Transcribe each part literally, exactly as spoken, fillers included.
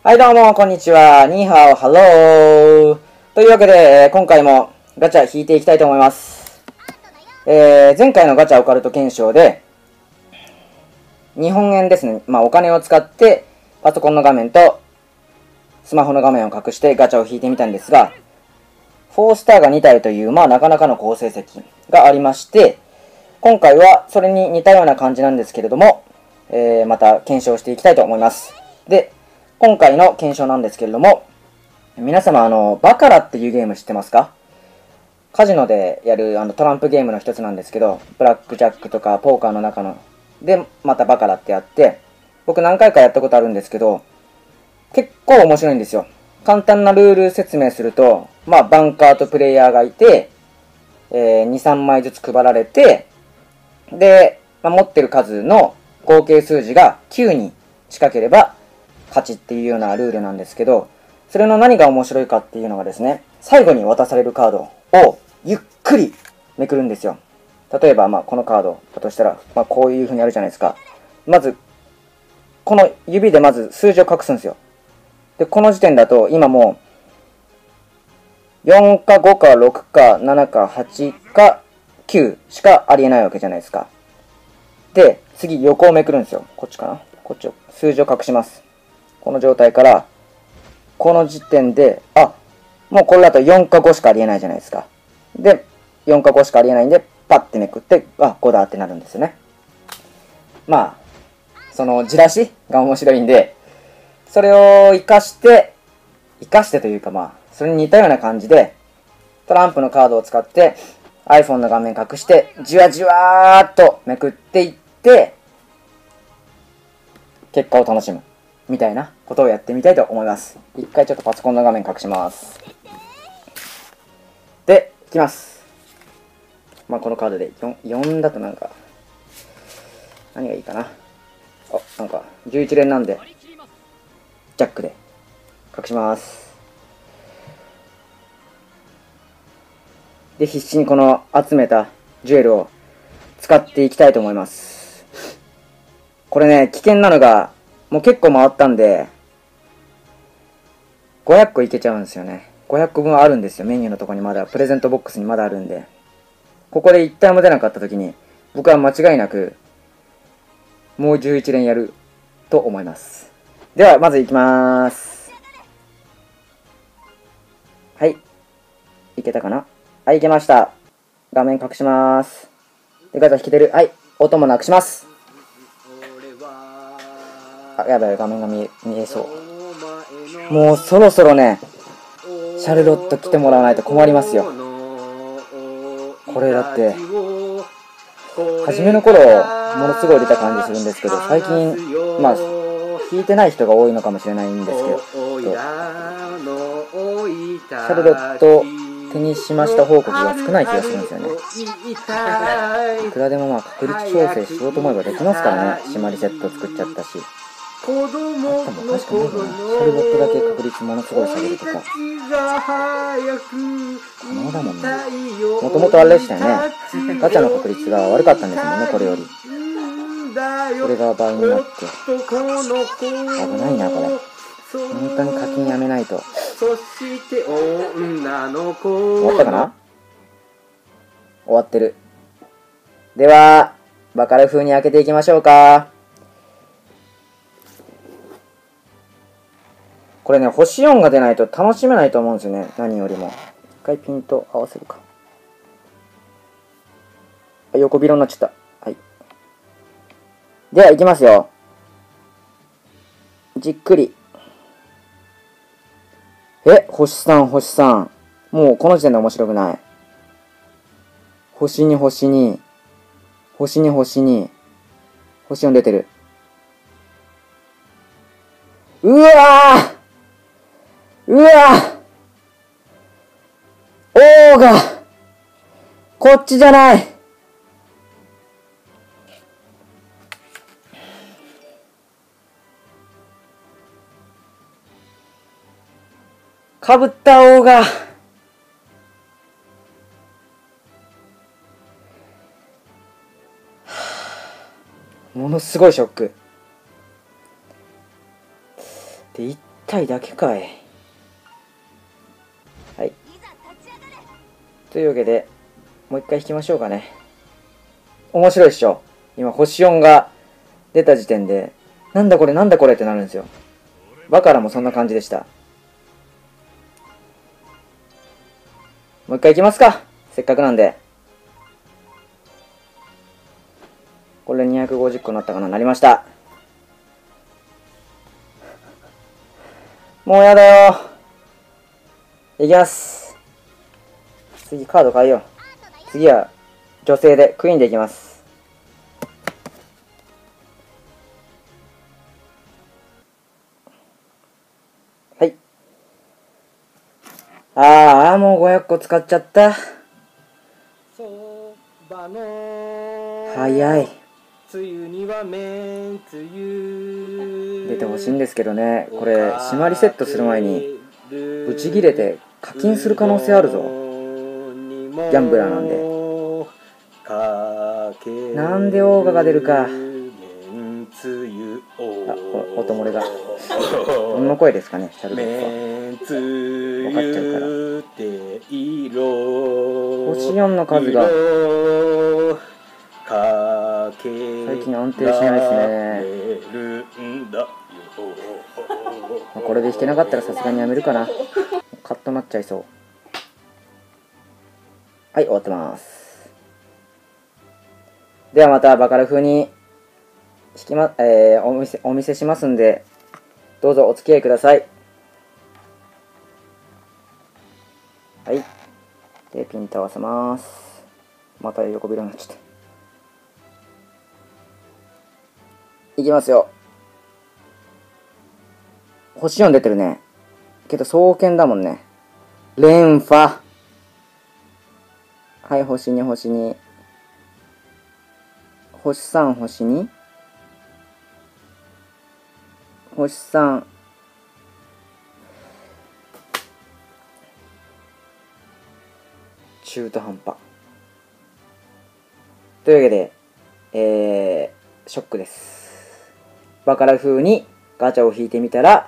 はい、どうも、こんにちは。ニーハオ、ハロー。というわけで、えー今回もガチャ引いていきたいと思います。えー前回のガチャオカルト検証で、日本円ですね。まあ、お金を使って、パソコンの画面と、スマホの画面を隠してガチャを引いてみたんですが、フォースターがに体という、まあ、なかなかの好成績がありまして、今回はそれに似たような感じなんですけれども、えーまた検証していきたいと思います。で、今回の検証なんですけれども、皆様、あの、バカラっていうゲーム知ってますか？カジノでやるあのトランプゲームの一つなんですけど、ブラックジャックとかポーカーの中の、で、またバカラってやって、僕何回かやったことあるんですけど、結構面白いんですよ。簡単なルール説明すると、まあ、バンカーとプレイヤーがいて、えー、に、さんまいずつ配られて、で、まあ、持ってる数の合計数字がきゅうに近ければ勝ちっていうようなルールなんですけど、それの何が面白いかっていうのがですね、最後に渡されるカードをゆっくりめくるんですよ。例えば、まあ、このカードだとしたら、まあ、こういう風にあるじゃないですか。まず、この指でまず数字を隠すんですよ。で、この時点だと、今もう、よんかごかろくかななかはちかきゅうしかありえないわけじゃないですか。で、次横をめくるんですよ。こっちかな。こっちを、数字を隠します。この状態から、この時点で、あ、もうこれだとよんかごしかありえないじゃないですか。で、よんかごしかありえないんで、パッてめくって、あ、ごだってなるんですよね。まあ、そのじらしが面白いんで、それを活かして、活かしてというかまあ、それに似たような感じで、トランプのカードを使って、iPhone の画面隠して、じわじわーっとめくっていって、結果を楽しむ。みたいなことをやってみたいと思います。一回ちょっとパソコンの画面隠します。で、いきます。まあこのカードで 4, 4だとなんか、何がいいかな。あ、なんかじゅういち連なんで、ジャックで隠します。で、必死にこの集めたジュエルを使っていきたいと思います。これね、危険なのが、もう結構回ったんで、ごひゃっこいけちゃうんですよね。ごひゃっこぶんあるんですよ。メニューのとこにまだ、プレゼントボックスにまだあるんで。ここでいち体も出なかった時に、僕は間違いなく、もうじゅういち連やると思います。では、まずいきまーす。はい。いけたかな？はい、いけました。画面隠しまーす。で、ガチャ引けてる。はい。音もなくします。あ、やばい、画面が見え、見えそう。もうそろそろね、シャルロット来てもらわないと困りますよ。これだって、初めの頃、ものすごい出た感じするんですけど、最近、まあ、弾いてない人が多いのかもしれないんですけど、シャルロット手にしました報告が少ない気がするんですよね。いくらでもまあ確率調整しようと思えばできますからね。締まりセット作っちゃったし。あってもおかしくないよな。シャルロットだけ確率ものすごい下げるとか。可能だもんね。もともとあれでしたよね。ガチャの確率が悪かったんですもんね、これより。それが倍になって。危ないな、これ。本当に課金やめないと。終わったかな？終わってる。では、バカラ風に開けていきましょうか。これね、星よんが出ないと楽しめないと思うんですよね。何よりも。一回ピンと合わせるか。横広になっちゃった。はい。では、いきますよ。じっくり。え、星さん、星さん。もうこの時点で面白くない。星に、星に。星に、星に。星よん出てる。うわーうわーオーがこっちじゃない。かぶったオーがものすごいショックで、一体だけかい。はい。というわけで、もう一回引きましょうかね。面白いっしょ。今、星よんが出た時点で、なんだこれなんだこれってなるんですよ。バカラもそんな感じでした。もう一回いきますか。せっかくなんで。これにひゃくごじゅっこになったかな。なりました。もうやだよ。いきます。次カード変えよう。次は女性で、クイーンでいきます。はい。ああ、もうごひゃっこ使っちゃった。早い。出てほしいんですけどね。これ締まりセットする前にブチギレて課金する可能性あるぞ。ギャンブラーなんで。なんでオーガが出るか。あ、お音漏れが。どんな声ですかね、シャルロットは。分かっちゃうから。星よんの数が最近安定しないですね。これで弾けなかったらさすがにやめるかな。カッとなっちゃいそう。はい、終わってます。ではまたバカラ風に弾きま、えー、お見せ、お見せしますんで、どうぞお付き合いください。はい。で、ピント合わせます。また横ビロになっちゃった。いきますよ。星よん出てるね。けど、双剣だもんね。連覇。はい、星に、星に。星さん、星に。星さん。中途半端。というわけで、えー、ショックです。バカラ風にガチャを引いてみたら、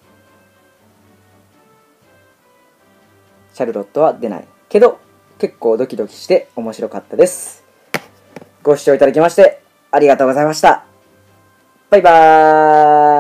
シャルロットは出ない。けど、結構ドキドキして面白かったです。ご視聴いただきましてありがとうございました。バイバーイ。